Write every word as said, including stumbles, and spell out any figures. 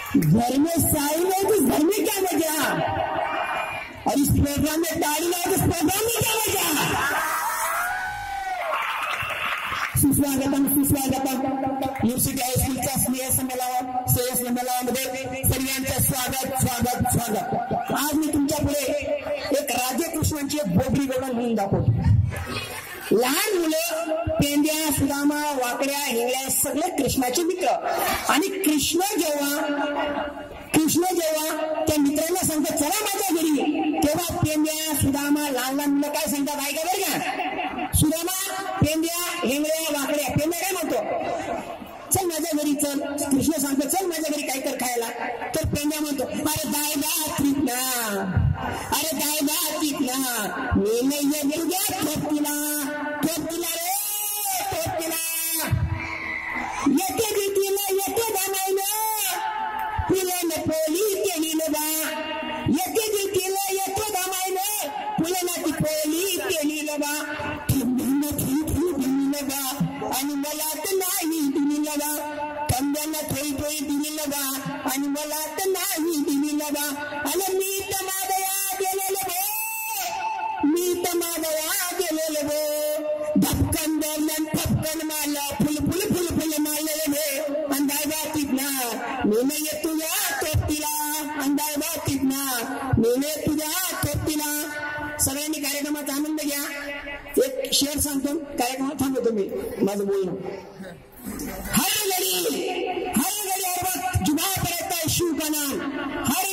घर में साई नहीं तो घर में क्या मजा, और इस प्रोग्राम में ताली नहीं तो इस प्रोग्राम में क्या मजा। सुस्वागतम सुस्वागतम युनिव्हर्सिटी हायस्कूलच्या स्नेह संमेलन स्नेह संमेलनामध्ये सगळ्यांचं स्वागत स्वागत स्वागत। आज मी तुमच्या पुढे एक राजकृष्णांची एक बोबडी गवळण म्हणून दाखवतो। लहान मुलं पेंड्या सुदामा वाकड्या हिंगड्या सगळे कृष्णाचे मित्र, आणि कृष्ण जेव्हा कृष्ण जेव्हा त्या मित्रांना सांगतात चला माझ्या घरी, तेव्हा पेंड्या सुदामा लहान लहान मुलं काय सांगतात ऐका बरं का। सुदामा पेंड्या हिंगड्या वाकड्या, पेंड्या काय म्हणतो चल माझ्या घरी चल, कृष्ण सांगतो चल माझ्या घरी काय कर खायला, तर पेंड्या म्हणतो अरे दाय दात ना, अरे दाय दात ना, मी नाही ये गया ठोकतीला ठोकतीला रे ठोकतीला, येते भीतीला येते दामायला फुलाने पोली केली बा, येते भीतीला येते दामायला फुलाने ती पोली केली बा, ठिंबीने ठिं ठिं दिली बा, आणि मला तर नाही दिली बा, कंब्यांना थोडी थोडी दिली बा, आणि मला तर नाही दिली बा, आणि मी तर मादया गेलेले बो, मी तर मादया गेलेले बो, धपकन दरम्यान फपकन मारला फुल फुल फुल फुल मारलेले बे, अंदाय बातीत ना मी ये तुझ्या तोपतीला, अंदाय बातीत ना मी तुझ्या तोपतीला। सगळ्यांनी कार्यक्रमाचा आनंद घ्या। एक शेअर सांगतो, कार्यक्रमात थांबवतो मी माझं बोलणं। हर घड़ी हर घड़ी हर वक्त जुबा पर रहता है शिव का नाम, हर